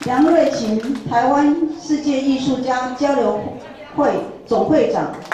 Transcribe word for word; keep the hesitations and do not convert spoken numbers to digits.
梁瑞琴，台湾世界艺术家交流会总会长。